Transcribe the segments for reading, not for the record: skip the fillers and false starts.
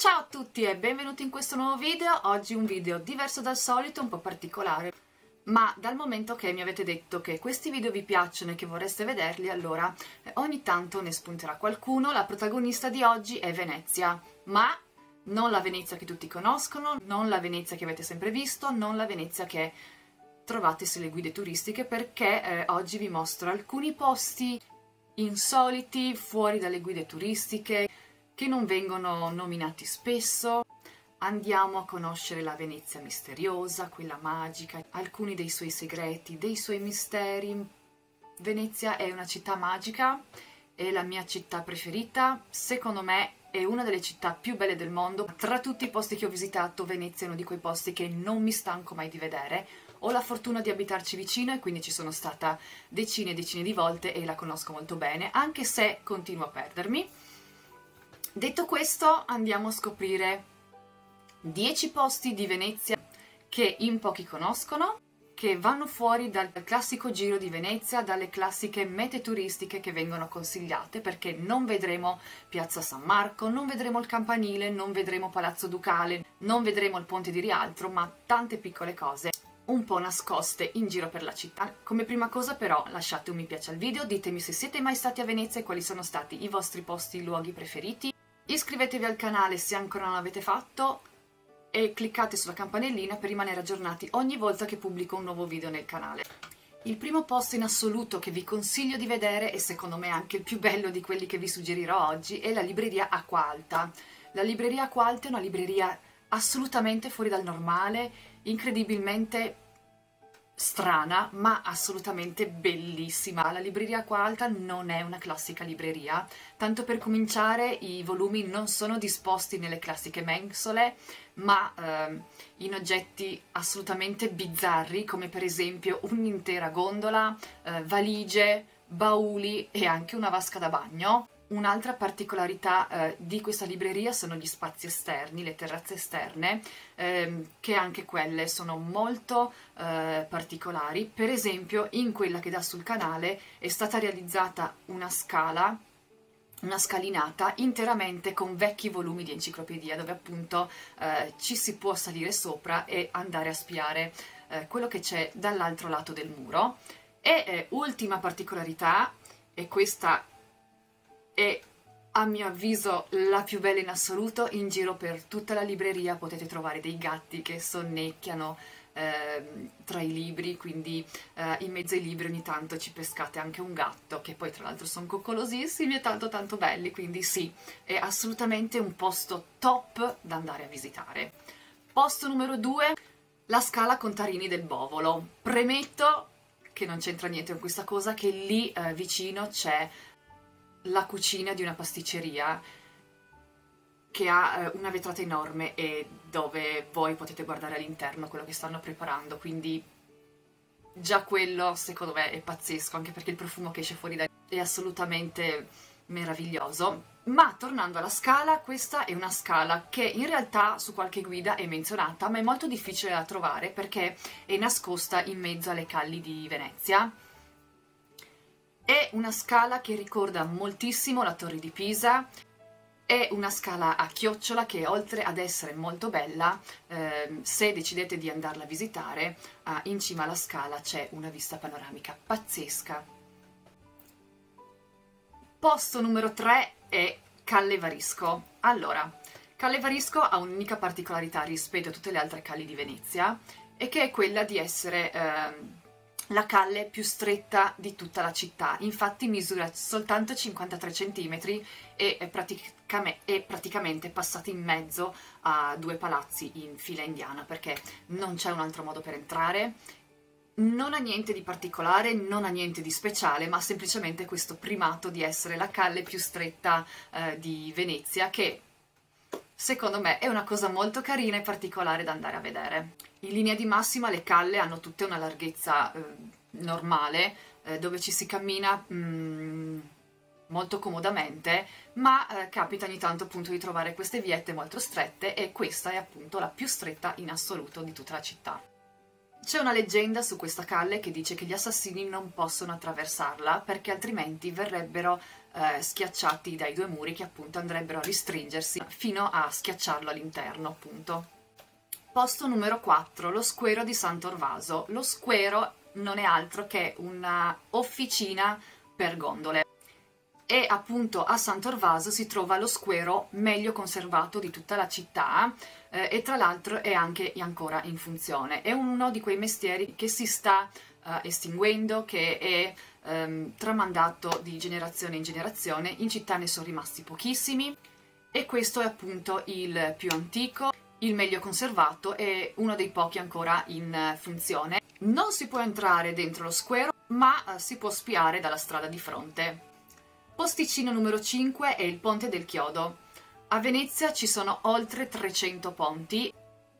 Ciao a tutti e benvenuti in questo nuovo video. Oggi un video diverso dal solito, un po' particolare, ma dal momento che mi avete detto che questi video vi piacciono e che vorreste vederli, allora ogni tanto ne spunterà qualcuno. La protagonista di oggi è Venezia, ma non la Venezia che tutti conoscono, non la Venezia che avete sempre visto, non la Venezia che trovate sulle guide turistiche, perché oggi vi mostro alcuni posti insoliti, fuori dalle guide turistiche, che non vengono nominati spesso. Andiamo a conoscere la Venezia misteriosa, quella magica, alcuni dei suoi segreti, dei suoi misteri. Venezia è una città magica, è la mia città preferita, secondo me è una delle città più belle del mondo. Tra tutti i posti che ho visitato, Venezia è uno di quei posti che non mi stanco mai di vedere. Ho la fortuna di abitarci vicino e quindi ci sono stata decine e decine di volte e la conosco molto bene, anche se continuo a perdermi. Detto questo, andiamo a scoprire 10 posti di Venezia che in pochi conoscono, che vanno fuori dal classico giro di Venezia, dalle classiche mete turistiche che vengono consigliate, perché non vedremo Piazza San Marco, non vedremo il Campanile, non vedremo Palazzo Ducale, non vedremo il Ponte di Rialto, ma tante piccole cose un po' nascoste in giro per la città. Come prima cosa però lasciate un mi piace al video, ditemi se siete mai stati a Venezia e quali sono stati i vostri posti, luoghi preferiti. Iscrivetevi al canale se ancora non l'avete fatto e cliccate sulla campanellina per rimanere aggiornati ogni volta che pubblico un nuovo video nel canale. Il primo posto in assoluto che vi consiglio di vedere, e secondo me anche il più bello di quelli che vi suggerirò oggi, è la libreria Acqua Alta. La libreria Acqua Alta è una libreria assolutamente fuori dal normale, incredibilmente strana, ma assolutamente bellissima. La libreria Acqua Alta non è una classica libreria. Tanto per cominciare, i volumi non sono disposti nelle classiche mensole, ma in oggetti assolutamente bizzarri, come per esempio un'intera gondola, valigie, bauli e anche una vasca da bagno. Un'altra particolarità di questa libreria sono gli spazi esterni, le terrazze esterne, che anche quelle sono molto particolari. Per esempio, in quella che dà sul canale è stata realizzata una scala, una scalinata interamente con vecchi volumi di enciclopedia, dove appunto ci si può salire sopra e andare a spiare quello che c'è dall'altro lato del muro. E ultima particolarità, e questa è a mio avviso la più bella in assoluto, in giro per tutta la libreria potete trovare dei gatti che sonnecchiano tra i libri, quindi in mezzo ai libri ogni tanto ci pescate anche un gatto, che poi tra l'altro sono coccolosissimi e tanto tanto belli, quindi sì, è assolutamente un posto top da andare a visitare. Posto numero 2, la Scala Contarini del Bovolo. Premetto che non c'entra niente con questa cosa, che lì vicino c'è la cucina di una pasticceria che ha una vetrata enorme e dove voi potete guardare all'interno quello che stanno preparando, quindi già quello secondo me è pazzesco, anche perché il profumo che esce fuori da lì è assolutamente meraviglioso. Ma tornando alla Scala, questa è una scala che in realtà su qualche guida è menzionata, ma è molto difficile da trovare perché è nascosta in mezzo alle calli di Venezia. È una scala che ricorda moltissimo la Torre di Pisa, è una scala a chiocciola che oltre ad essere molto bella, se decidete di andarla a visitare, in cima alla scala c'è una vista panoramica pazzesca. Posto numero 3 è Calle Varisco. Allora, Calle Varisco ha un'unica particolarità rispetto a tutte le altre calli di Venezia, e che è quella di essere la calle più stretta di tutta la città. Infatti misura soltanto 53 cm e è praticamente passata in mezzo a due palazzi in fila indiana, perché non c'è un altro modo per entrare. Non ha niente di particolare, non ha niente di speciale, ma semplicemente questo primato di essere la calle più stretta di Venezia, che secondo me è una cosa molto carina e particolare da andare a vedere. In linea di massima le calle hanno tutte una larghezza normale, dove ci si cammina molto comodamente, ma capita ogni tanto appunto di trovare queste viette molto strette, e questa è appunto la più stretta in assoluto di tutta la città. C'è una leggenda su questa calle che dice che gli assassini non possono attraversarla perché altrimenti verrebbero schiacciati dai due muri, che appunto andrebbero a ristringersi fino a schiacciarlo all'interno, appunto. Posto numero 4, lo Squero di Sant'Orvaso. Lo Squero non è altro che una officina per gondole, e appunto a Sant'Orvaso si trova lo squero meglio conservato di tutta la città, e tra l'altro è anche ancora in funzione. È uno di quei mestieri che si sta estinguendo, che è tramandato di generazione in generazione. In città ne sono rimasti pochissimi, e questo è appunto il più antico, il meglio conservato e uno dei pochi ancora in funzione. Non si può entrare dentro lo squero, ma si può spiare dalla strada di fronte. Posticino numero 5 è il Ponte del Chiodo. A Venezia ci sono oltre 300 ponti,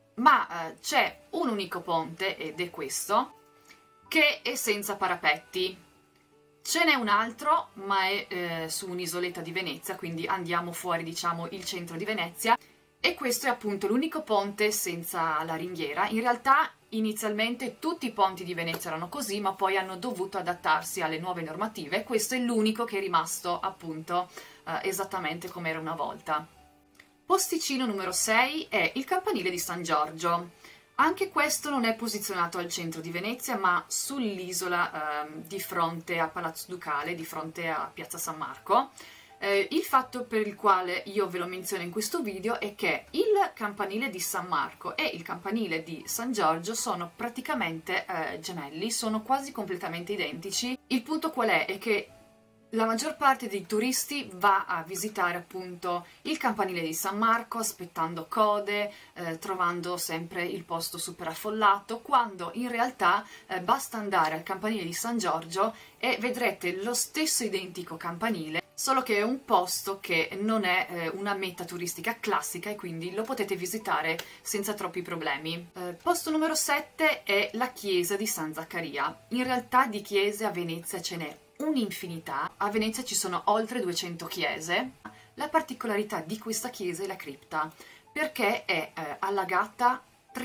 ma c'è un unico ponte, ed è questo, che è senza parapetti. Ce n'è un altro, ma è su un'isoletta di Venezia, quindi andiamo fuori, diciamo, il centro di Venezia, e questo è appunto l'unico ponte senza la ringhiera. In realtà inizialmente tutti i ponti di Venezia erano così, ma poi hanno dovuto adattarsi alle nuove normative. Questo è l'unico che è rimasto appunto esattamente come era una volta. Posticino numero 6 è il campanile di San Giorgio. Anche questo non è posizionato al centro di Venezia, ma sull'isola di fronte a Palazzo Ducale, di fronte a Piazza San Marco. Il fatto per il quale io ve lo menziono in questo video è che il campanile di San Marco e il campanile di San Giorgio sono praticamente gemelli, sono quasi completamente identici. Il punto qual è? È che la maggior parte dei turisti va a visitare appunto il campanile di San Marco aspettando code, trovando sempre il posto super affollato, quando in realtà basta andare al campanile di San Giorgio e vedrete lo stesso identico campanile, solo che è un posto che non è una meta turistica classica, e quindi lo potete visitare senza troppi problemi. Posto numero 7 è la chiesa di San Zaccaria. In realtà di chiese a Venezia ce n'è un'infinità. A Venezia ci sono oltre 200 chiese. La particolarità di questa chiesa è la cripta, perché è allagata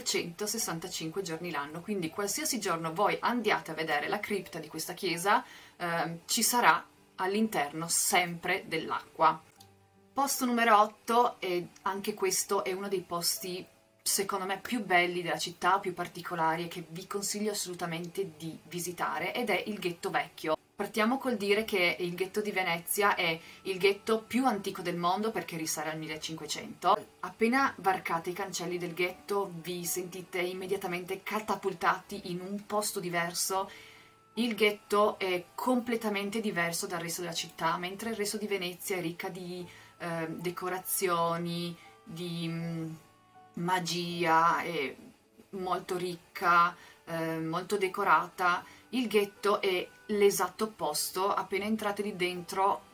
365 giorni l'anno, quindi qualsiasi giorno voi andiate a vedere la cripta di questa chiesa, ci sarà all'interno sempre dell'acqua. Posto numero 8, e anche questo è uno dei posti secondo me più belli della città, più particolari, e che vi consiglio assolutamente di visitare, ed è il Ghetto Vecchio. Partiamo col dire che il ghetto di Venezia è il ghetto più antico del mondo, perché risale al 1500. Appena varcate i cancelli del ghetto vi sentite immediatamente catapultati in un posto diverso. Il ghetto è completamente diverso dal resto della città, mentre il resto di Venezia è ricca di decorazioni, di magia, è molto ricca, molto decorata. Il ghetto è l'esatto opposto. Appena entrate lì dentro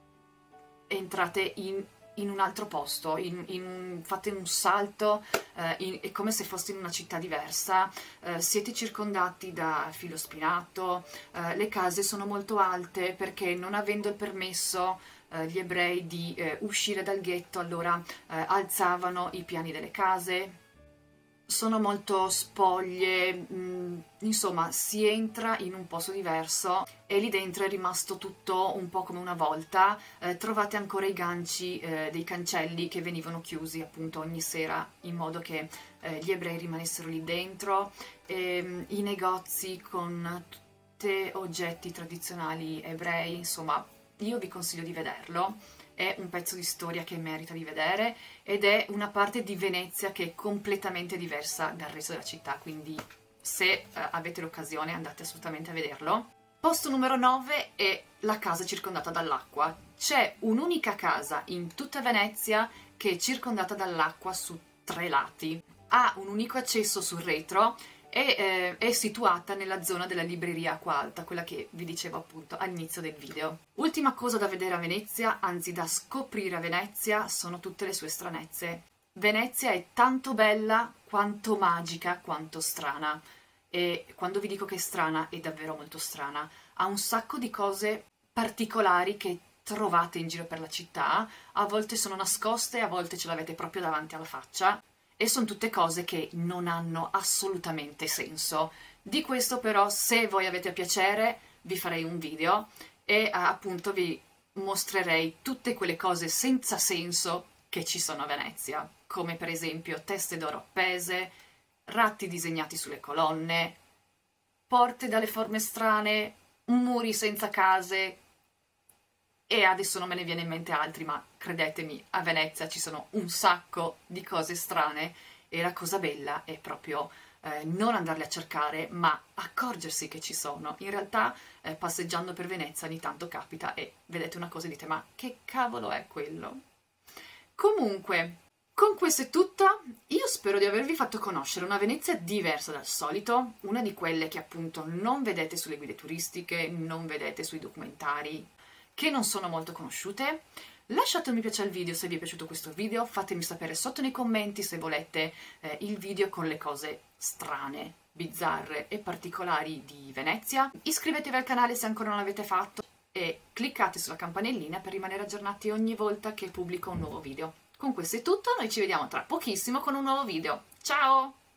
entrate in un altro posto, fate un salto, è come se foste in una città diversa. Siete circondati da filo spinato, le case sono molto alte perché, non avendo il permesso gli ebrei di uscire dal ghetto, allora alzavano i piani delle case. Sono molto spoglie, insomma si entra in un posto diverso e lì dentro è rimasto tutto un po' come una volta. Trovate ancora i ganci dei cancelli che venivano chiusi appunto ogni sera, in modo che gli ebrei rimanessero lì dentro, i negozi con tutti oggetti tradizionali ebrei. Insomma, io vi consiglio di vederlo. È un pezzo di storia che merita di vedere, ed è una parte di Venezia che è completamente diversa dal resto della città, quindi se avete l'occasione andate assolutamente a vederlo. Posto numero 9 è la casa circondata dall'acqua. C'è un'unica casa in tutta Venezia che è circondata dall'acqua su 3 lati. Ha un unico accesso sul retro e è situata nella zona della libreria Acqua Alta, quella che vi dicevo appunto all'inizio del video. Ultima cosa da vedere a Venezia, anzi da scoprire a Venezia, sono tutte le sue stranezze. Venezia è tanto bella quanto magica quanto strana, e quando vi dico che è strana è davvero molto strana. Ha un sacco di cose particolari che trovate in giro per la città, a volte sono nascoste, a volte ce l'avete proprio davanti alla faccia, e sono tutte cose che non hanno assolutamente senso. Di questo però, se voi avete piacere, vi farei un video e appunto vi mostrerei tutte quelle cose senza senso che ci sono a Venezia, come per esempio teste d'oro appese, ratti disegnati sulle colonne, porte dalle forme strane, muri senza case, e adesso non me ne viene in mente altri, ma credetemi, a Venezia ci sono un sacco di cose strane e la cosa bella è proprio non andarle a cercare, ma accorgersi che ci sono. In realtà passeggiando per Venezia ogni tanto capita e vedete una cosa e dite ma che cavolo è quello? Comunque, con questo è tutto. Io spero di avervi fatto conoscere una Venezia diversa dal solito, una di quelle che appunto non vedete sulle guide turistiche, non vedete sui documentari, che non sono molto conosciute. Lasciate un mi piace al video se vi è piaciuto questo video, fatemi sapere sotto nei commenti se volete il video con le cose strane, bizzarre e particolari di Venezia. Iscrivetevi al canale se ancora non l'avete fatto e cliccate sulla campanellina per rimanere aggiornati ogni volta che pubblico un nuovo video. Con questo è tutto, noi ci vediamo tra pochissimo con un nuovo video. Ciao!